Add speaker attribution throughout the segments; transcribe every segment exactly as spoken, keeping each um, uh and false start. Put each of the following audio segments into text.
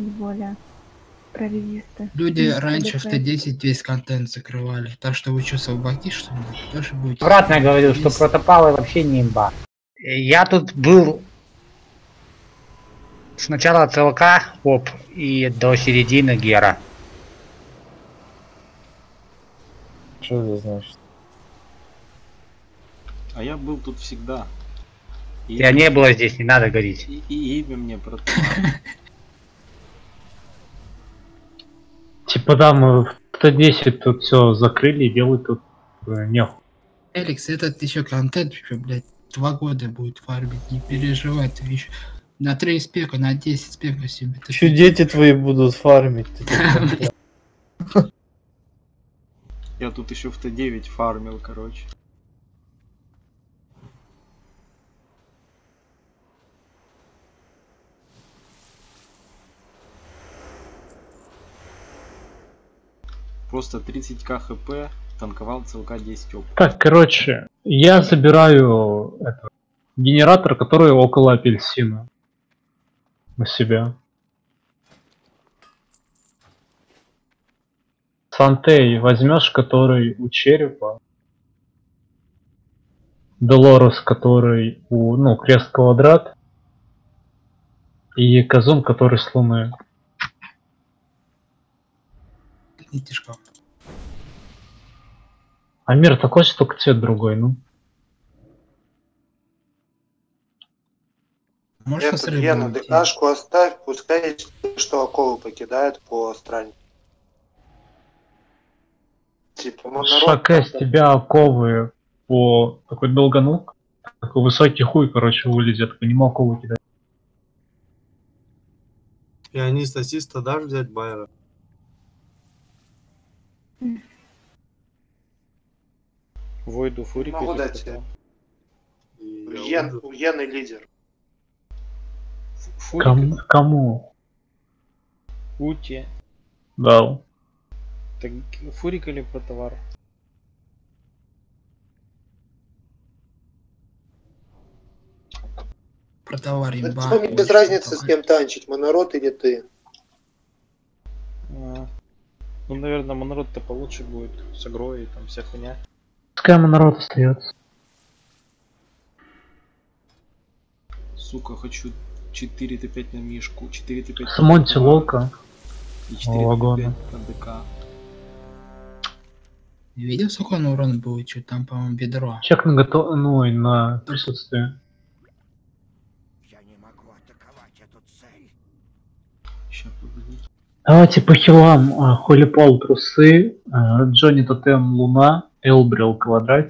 Speaker 1: более про резисты.
Speaker 2: Люди раньше в Т десять весь контент закрывали. Так что вы что, слабаки, что ли? Тоже будете...
Speaker 3: Обратно я говорил, что протопалы вообще не имба. Я тут был с начала ЦЛК, оп, и до середины Гера.
Speaker 4: Что это значит?
Speaker 5: А я был тут всегда. И
Speaker 3: Тебя не было здесь, не надо говорить.
Speaker 5: И, и имя мне протопал.
Speaker 6: Типа да, мы в Т десять тут все закрыли и делают тут э, нехуй.
Speaker 2: Эликс, этот еще контент, еще, блядь, два года будет фармить, не переживай, ты еще на три спека, на десять спека себе.
Speaker 4: Еще дети твои будут фармить.
Speaker 5: Я тут еще в Т девять фармил, короче. Просто тридцать тысяч хп, танковал ЦЛК десять опыта.
Speaker 6: Так, короче, я забираю это, генератор, который около апельсина на себя. Сантей возьмешь, который у черепа. Долорес, который у, ну, крест-квадрат. И Казун, который с луны.
Speaker 2: Нитишка.
Speaker 6: А мир такой, что только цвет другой, ну.
Speaker 2: Можно
Speaker 7: Эту Гену, ДКшку оставь, пускай что оковы покидают по стране. Типа монород.
Speaker 6: Шаке с тебя оковы по такой долгонук. Такой высокий хуй, короче, вылезет. По нему оковы кидать.
Speaker 8: Пианист, ассиста дашь взять Байера?
Speaker 5: Войду Фурика.
Speaker 7: Могу дать тебе. Йен, у Йены лидер.
Speaker 6: Кому? Кому?
Speaker 5: Ути.
Speaker 6: Дал.
Speaker 5: Так Фурик или про товар?
Speaker 2: Про товар
Speaker 7: имба. Мне без разницы, с кем танчить, монород или ты.
Speaker 5: А, ну, наверное, монород-то получше будет. С агро и там вся хуйня.
Speaker 6: Пускай монород остается.
Speaker 5: Сука, хочу четыре Т пять на мишку, четыре Т пять
Speaker 6: с Монти Лока
Speaker 5: и четыре Т пять на ДК.
Speaker 2: Видел, сколько он урон будет? Что там, по-моему, бедро.
Speaker 6: Чек на готов... ну и на присутствие.
Speaker 9: Я не могу атаковать эту цель.
Speaker 5: Сейчас, погодите.
Speaker 6: Давайте по хилам. А, Холи Пол трусы, а, Джонни Тотем Луна, Элбрил квадрат,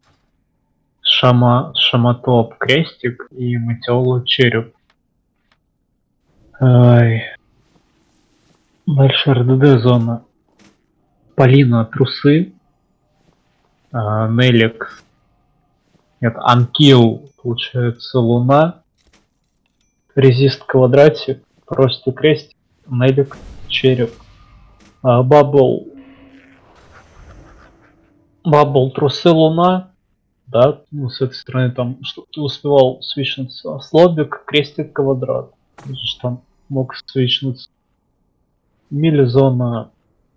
Speaker 6: Шама Шаматоп крестик и Метеоло череп. Ай. Дальше Р Д Д зона. Полина трусы, а, Нелик. Нет, Анкил, получается, Луна, Резист квадратик, просто крестик, Нелик череп, а, Бабл. Бабл трусы Луна. Да, ну, с этой стороны там, что ты успевал свичнуться. Слобик, крестик, квадрат. Видишь, там мог свичнуться. Милизона.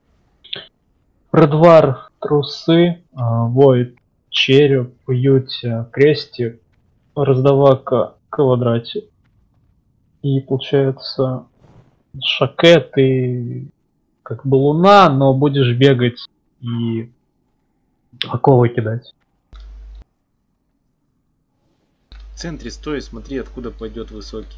Speaker 6: Предвар, трусы, Войд, череп, Юти, крестик, раздавака, квадрате. И получается Шаке, ты как бы Луна, но будешь бегать и оковы кидать.
Speaker 5: В центре стой, смотри, откуда пойдет высокий.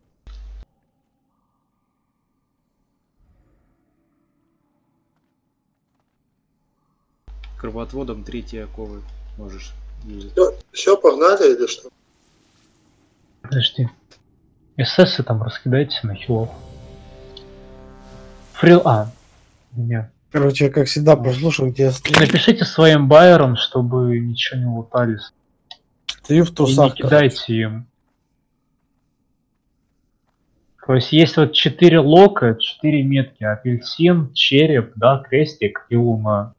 Speaker 5: Кровоотводом третьей оковы можешь юзать.
Speaker 7: Все, все, погнали или что?
Speaker 6: Подожди. эс эсы там раскидайте на хилов. Фрил... А, нет.
Speaker 4: Короче, я как всегда послушал, где я стою.
Speaker 6: Напишите своим байерам, чтобы ничего не лутались.
Speaker 4: Стою в трусах.
Speaker 6: И не кидайте короче. Им. То есть есть вот четыре лока, четыре метки. Апельсин, череп, да, крестик и луна.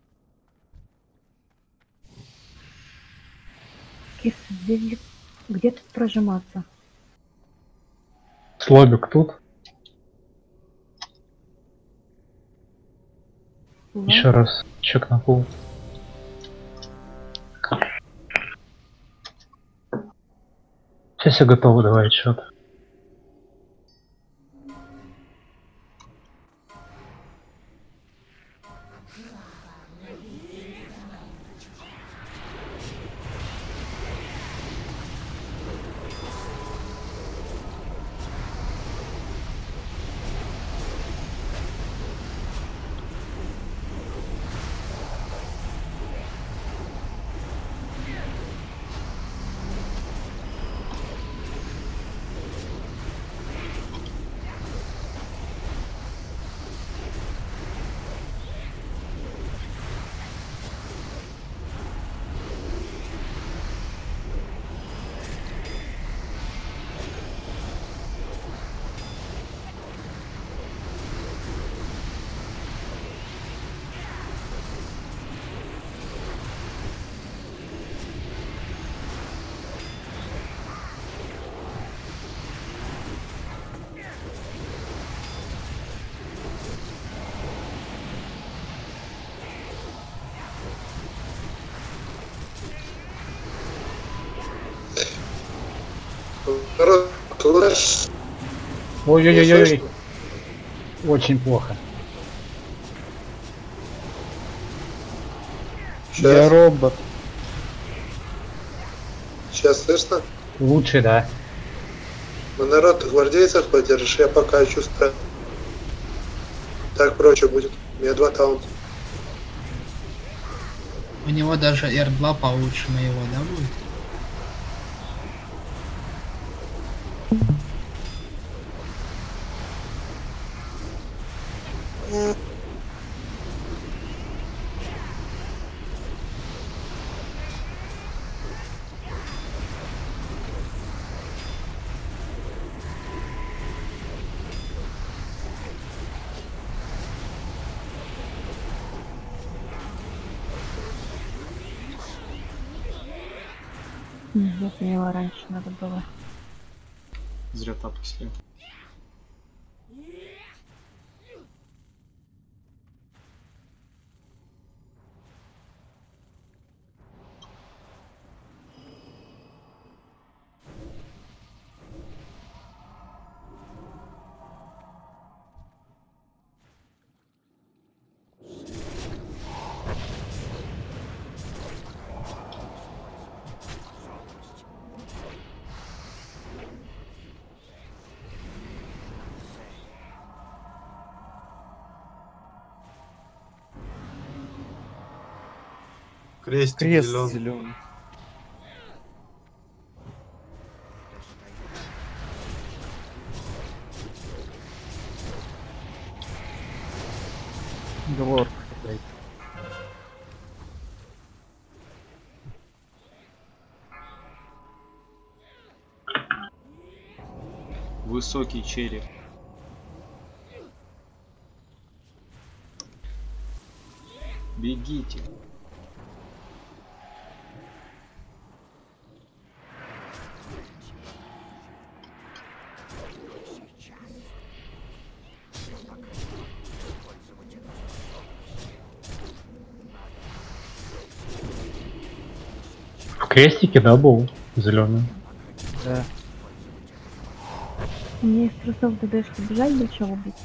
Speaker 1: Кис, здесь где тут прожиматься?
Speaker 6: Слобик тут. Еще раз. Чек на пол. Все, все готовы, давай отчет.
Speaker 7: Народ, слышь?
Speaker 3: Ой-ой-ой-ой. Очень плохо.
Speaker 4: Я робот.
Speaker 7: Сейчас слышно?
Speaker 3: Лучше, да.
Speaker 7: Ну, народ, ты гвардейцев поддержишь, я пока чувствую. Так проще будет. У меня два таунта.
Speaker 2: У него даже эр два получше моего, да, будет?
Speaker 1: Я поняла, раньше надо было.
Speaker 5: Зря тапок слил.
Speaker 8: Крестик
Speaker 4: Крест
Speaker 8: зелёный.
Speaker 4: зеленый.
Speaker 3: Глор.
Speaker 5: Высокий череп. Бегите.
Speaker 6: В крестике, да, был зеленый.
Speaker 3: Да.
Speaker 1: Мне из трусов ДДшки бежать для чего убить?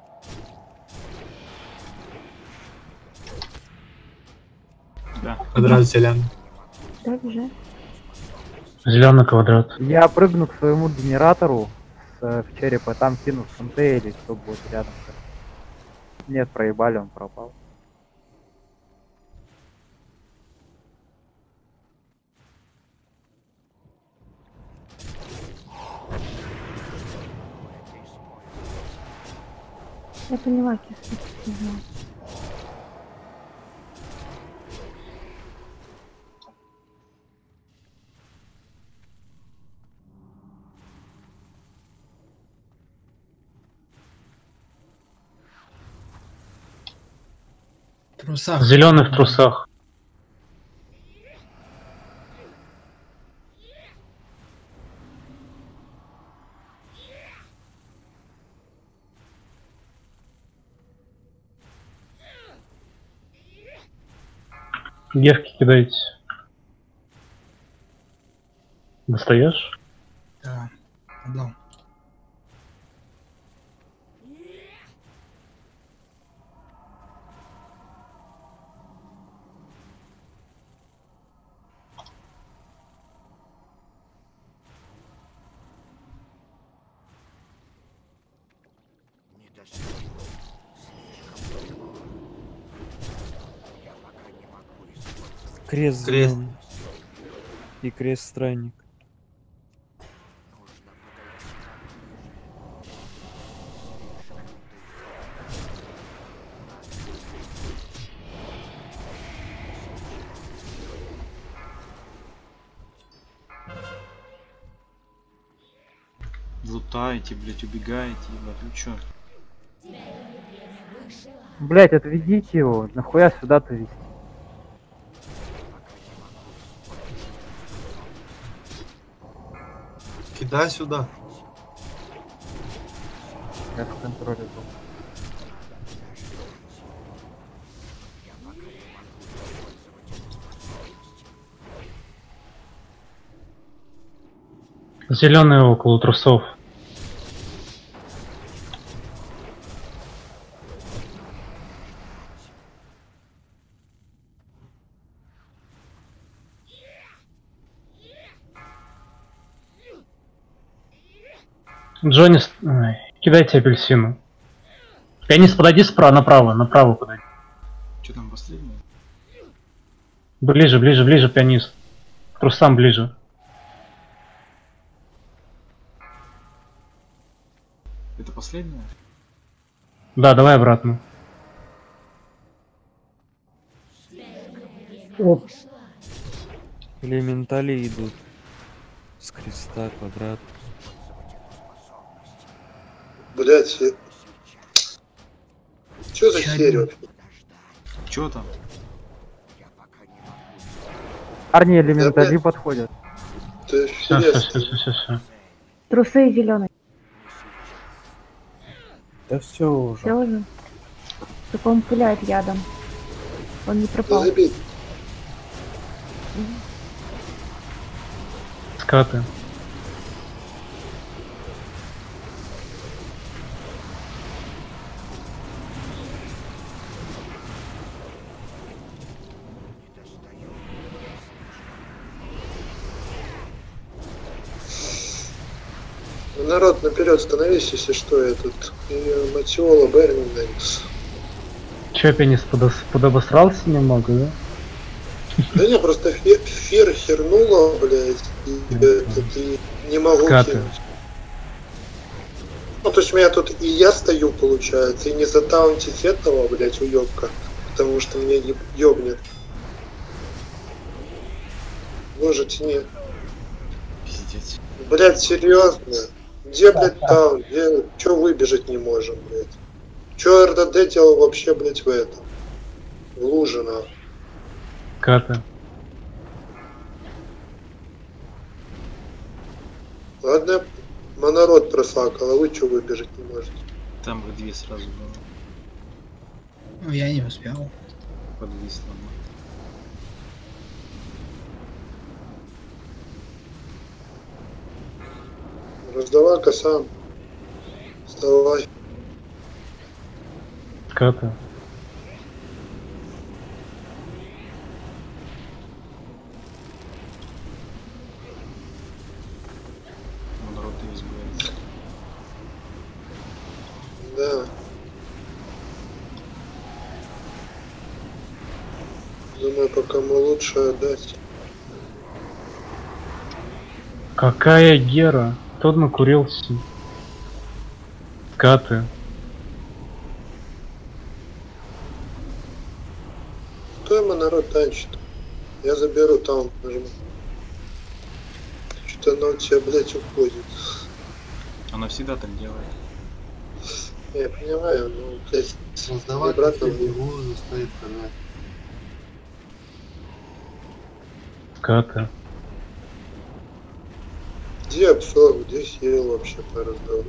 Speaker 5: Да.
Speaker 8: Квадрат зеленый.
Speaker 1: Да, бежать.
Speaker 6: Зеленый квадрат.
Speaker 3: Я прыгну к своему генератору с, э, в черепа, там кину с МТ или кто будет рядом. Нет, проебали, он пропал.
Speaker 1: Я поняла, кис, не знаю.
Speaker 2: В трусах.
Speaker 6: Зеленый в трусах. Гевки кидайте. Достаешь?
Speaker 2: Да, отдал.
Speaker 9: Не достигну. Слишком далеко. Я пока не могу использовать.
Speaker 10: Крест,
Speaker 8: Крест.
Speaker 10: зелёный. И крест странник.
Speaker 9: Нужно
Speaker 5: Лутаете, блять, убегаете, ебать, вы чё?
Speaker 3: Блять, отведите его. Нахуя сюда-то вести?
Speaker 8: Кидай сюда.
Speaker 3: Я в контроле был.
Speaker 6: Зеленый около трусов. Джонни, с- ой, кидайте апельсину. Пианист, подойди справа, направо, направо подойди.
Speaker 5: Чё там последнее?
Speaker 6: Ближе, ближе, ближе, пианист. К трусам ближе.
Speaker 5: Это последнее?
Speaker 6: Да, давай обратно.
Speaker 4: Оп.
Speaker 10: Элементали идут. С креста, квадрат.
Speaker 7: Блять, я... Чё за
Speaker 2: Чё
Speaker 7: херь
Speaker 2: один?
Speaker 7: вообще?
Speaker 5: Чё там?
Speaker 3: Парни элементали
Speaker 7: блядь.
Speaker 3: подходят.
Speaker 7: Ты
Speaker 6: Все, все,
Speaker 7: интересно.
Speaker 6: все, все, все.
Speaker 1: Трусы зеленые.
Speaker 4: Да все уже.
Speaker 1: Все уже. Только он пуляет ядом. Он не
Speaker 7: Да
Speaker 1: пропал.
Speaker 7: забей.
Speaker 6: Скаты.
Speaker 7: Народ, наперед становись, если что, я тут и Матиола Бернингс.
Speaker 6: Че, пианист подос- подобосрался немного, да?
Speaker 7: Да не, просто фер, фер хернула, блядь, и, этот, и не могу
Speaker 6: Скаты.
Speaker 7: кинуть. Ну, то есть у меня тут и я стою, получается, и не затаунтить этого, блядь, уёбка, потому что меня еб- ёбнет. Можете не...
Speaker 5: Пиздец.
Speaker 7: Блядь, серьезно? Где, блядь, таун? Где... Чё выбежать не можем, блядь? Чё РДД делал вообще, блядь, в этом? В луже, нахуй.
Speaker 6: Скаты.
Speaker 7: Ладно, монород просакал, а вы чё выбежать не можете?
Speaker 5: Там бы две сразу было.
Speaker 2: Ну, я не успел.
Speaker 5: Подвисло.
Speaker 7: Раздавай-ка сам. Вставай.
Speaker 6: Скаты.
Speaker 5: Народ избавится.
Speaker 7: Да. Думаю, пока мы лучше отдать.
Speaker 6: Какая гера? Тот накурился. Скаты.
Speaker 7: Кто ему народ танчит? Я заберу таун, нажму. Что-то оно у тебя, блядь, уходит.
Speaker 5: Она всегда так делает.
Speaker 7: Я понимаю, ну, блядь,
Speaker 8: Создавать
Speaker 7: обратно
Speaker 8: не
Speaker 7: будет.
Speaker 8: буду, стоит стрелять.
Speaker 6: Скаты.
Speaker 7: Где обсор, где хил вообще пораздал?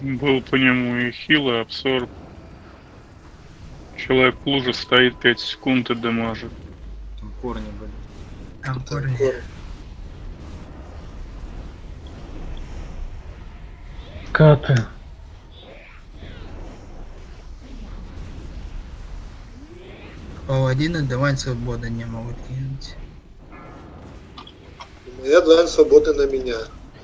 Speaker 11: Был по нему и хил, и абсорб. Человек в луже стоит пять секунд и дамажит.
Speaker 5: Там корни были.
Speaker 2: Там корни.
Speaker 6: Каты.
Speaker 2: Паладины давай свободы не могут кинуть.
Speaker 7: Я дань свободы на меня.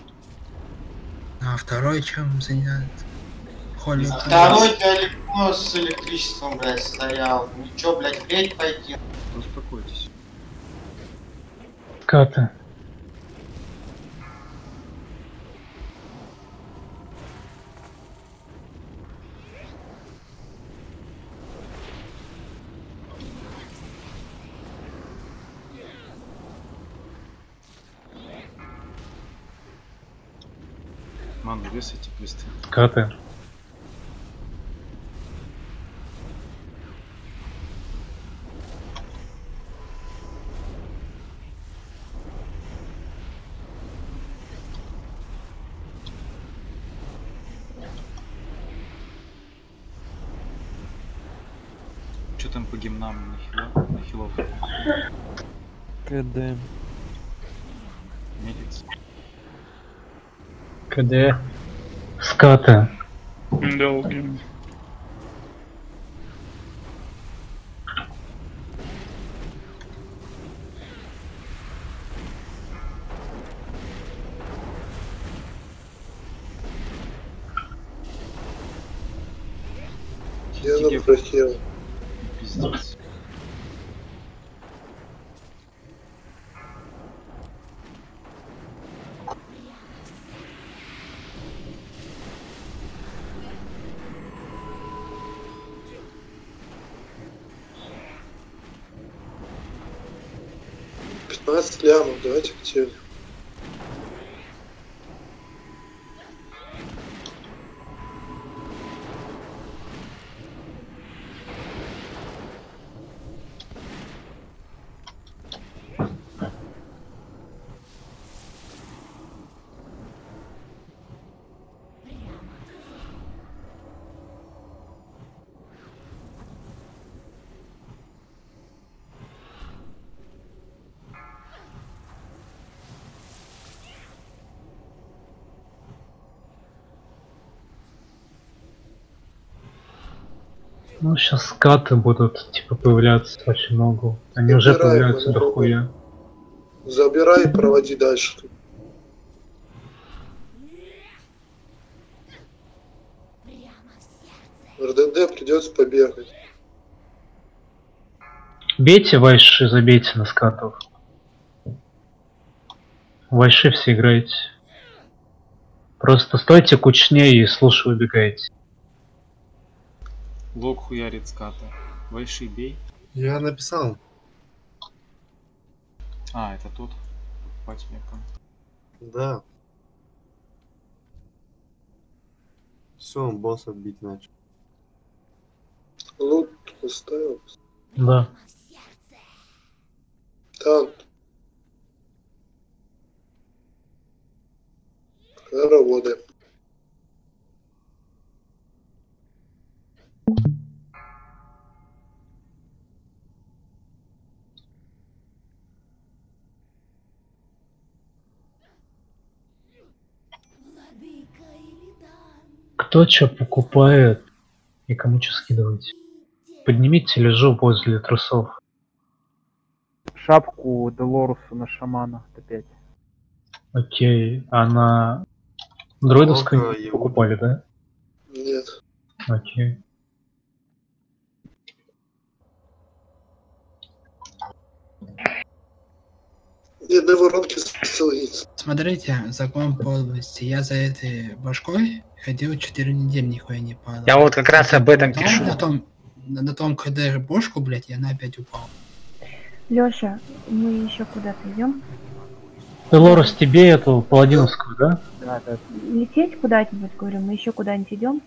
Speaker 2: А второй чем занят? Холли.
Speaker 12: Второй далеко с электричеством, блядь, стоял. Ничего, блядь, греть пойти.
Speaker 5: Успокойтесь.
Speaker 6: Каты.
Speaker 5: Ман, весайте квесты.
Speaker 6: Каты.
Speaker 5: Что там по гимнам на хило? На хилов?
Speaker 10: КД.
Speaker 5: Медикс.
Speaker 6: КД. Скаты.
Speaker 11: Долгим.
Speaker 7: Я на прохил.
Speaker 5: Пиздец.
Speaker 7: пятнадцать лямов, давайте к телю.
Speaker 6: Ну, сейчас скаты будут, типа, появляться очень много. Они уже
Speaker 7: Забирай,
Speaker 6: появляются
Speaker 7: по-любому.
Speaker 6: дохуя.
Speaker 7: Забирай и проводи дальше. РДД придется побегать.
Speaker 6: Бейте вайши, забейте на скатов. Вайши все играете. Просто стойте кучнее и слушай, убегайте.
Speaker 5: Лог хуярит ската. Вайши бей.
Speaker 8: Я написал.
Speaker 5: А, это тут. Покупать меня понял.
Speaker 8: Да. Все, он босса бить начал.
Speaker 7: Лут поставил.
Speaker 6: Да.
Speaker 7: Танк. Хороводы.
Speaker 6: Кто что покупает и кому что скидывать? Поднимите лежу возле трусов.
Speaker 3: Шапку Делорусу на шамана опять.
Speaker 6: Окей, а на дроидовской
Speaker 8: Сколько его?
Speaker 6: покупали, да?
Speaker 7: Нет.
Speaker 6: Окей.
Speaker 7: Ни одной воронки целуется.
Speaker 2: Смотрите, закон подлости. Я за этой башкой ходил четыре недели, нихуя не падал.
Speaker 13: Я вот как раз об этом
Speaker 2: Потом
Speaker 13: пишу.
Speaker 2: На том, на, на том КД бошку, блядь, и она опять упала.
Speaker 1: Лёша, мы еще куда-то идем?
Speaker 6: Делорус, тебе эту паладиновскую, да?
Speaker 3: Да, да.
Speaker 1: Лететь куда-нибудь, говорю, мы еще куда-нибудь идем?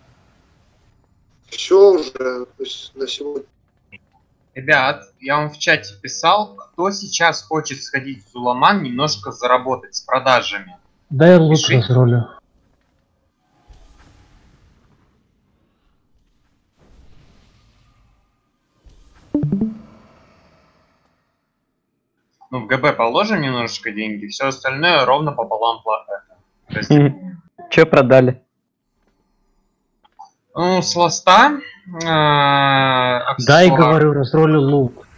Speaker 7: Все уже то есть на сегодня.
Speaker 12: Ребят, я вам в чате писал, кто сейчас хочет сходить в Зуламан немножко заработать с продажами.
Speaker 6: Дай лут
Speaker 12: Пишите.
Speaker 6: разрулю.
Speaker 12: Ну, в ГБ положим немножечко деньги, все остальное ровно пополам плата. То есть,
Speaker 3: Че продали?
Speaker 12: ну, с ласта, э,
Speaker 6: Дай,
Speaker 12: аксессуар.
Speaker 6: говорю, разролю лук.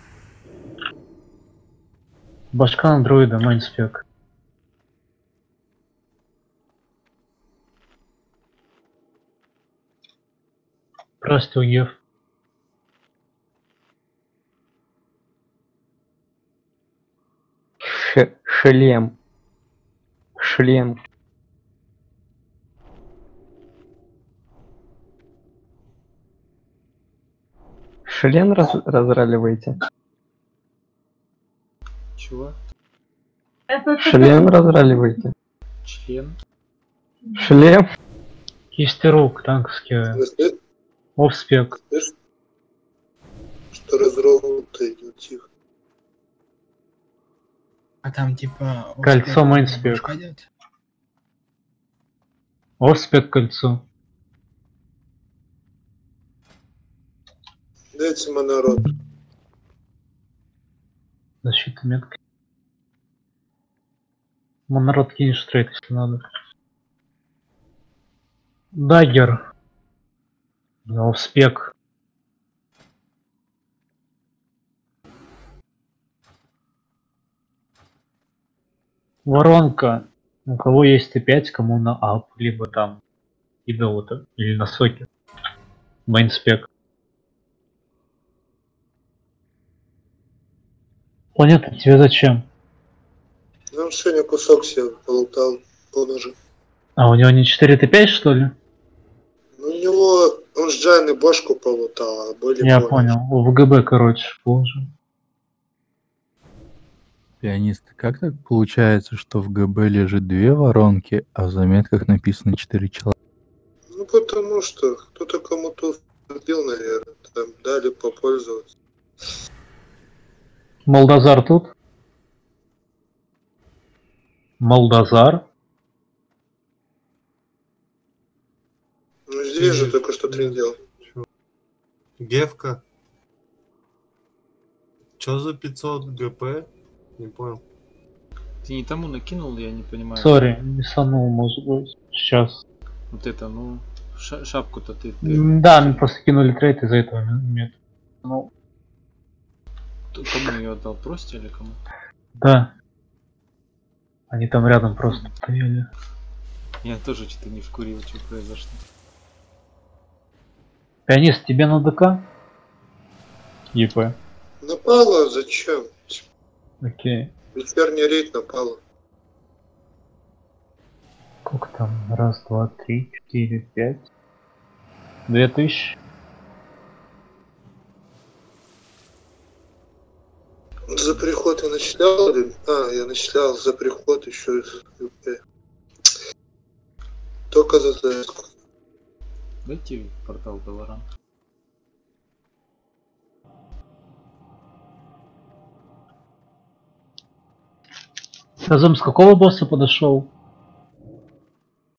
Speaker 6: Башка андроида, майнспек. Просто уев.
Speaker 3: Ш- шлем. Шлем. Шлем раз разраливаете?
Speaker 5: Чего?
Speaker 3: Шлем разраливаете?
Speaker 5: Член?
Speaker 3: Шлем?
Speaker 6: Кисти рук, танковские.
Speaker 7: Если-
Speaker 6: Офспек.
Speaker 7: Слышь, что разровнутый идет тихо.
Speaker 2: А там типа...
Speaker 6: Кольцо
Speaker 2: успех,
Speaker 6: майнспек.
Speaker 2: башка идет?
Speaker 6: Офспек кольцо.
Speaker 7: Дайте монород.
Speaker 6: Защита метка. Монород кинешь трейд, если надо. Даггер. Офспек. Воронка. У кого есть Т пять, кому на ап, либо там идолота, или на соке. Майнспек. Планета, тебе зачем?
Speaker 7: Ну, сегодня кусок себе полутал по ножу.
Speaker 6: А у него не четыре Т пять, что ли?
Speaker 7: Ну, у него... Он с Джайны бошку полутал, а более
Speaker 6: Я
Speaker 7: по
Speaker 6: понял. В ГБ, короче, положим.
Speaker 10: Пианист, как так получается, что в ГБ лежит две воронки, а в заметках написано четыре человека?
Speaker 7: Ну, потому что кто-то кому-то вбил, наверное. Там дали попользоваться.
Speaker 6: Молдазар тут? Молдазар?
Speaker 7: Ну, здесь же только что трендел.
Speaker 8: Гевка. Чё за пятьсот ГП? Не понял.
Speaker 5: Ты не тому накинул, я не понимаю.
Speaker 6: Сори, не санул, может быть. Сейчас.
Speaker 5: Вот это, ну, ша- шапку-то ты... ты...
Speaker 6: М, Да, мне просто кинули трейд из-за этого нет. Ну,
Speaker 5: Т- Кому ее отдал? Прости или кому?
Speaker 6: да. Они там рядом просто стояли.
Speaker 5: Я тоже что-то не вкурил, что произошло.
Speaker 6: Пианист, тебе на ДК? ЕП.
Speaker 7: Напало? Зачем?
Speaker 6: Окей.
Speaker 7: Вечерний рейд напало.
Speaker 6: Сколько там? Раз, два, три, четыре, пять. Две тысячи.
Speaker 7: За приход я начислял? или- А, я начислял за приход еще из ЮП. Только за ЗС.
Speaker 5: Дайте в портал Valorant.
Speaker 6: Разум с какого босса подошел?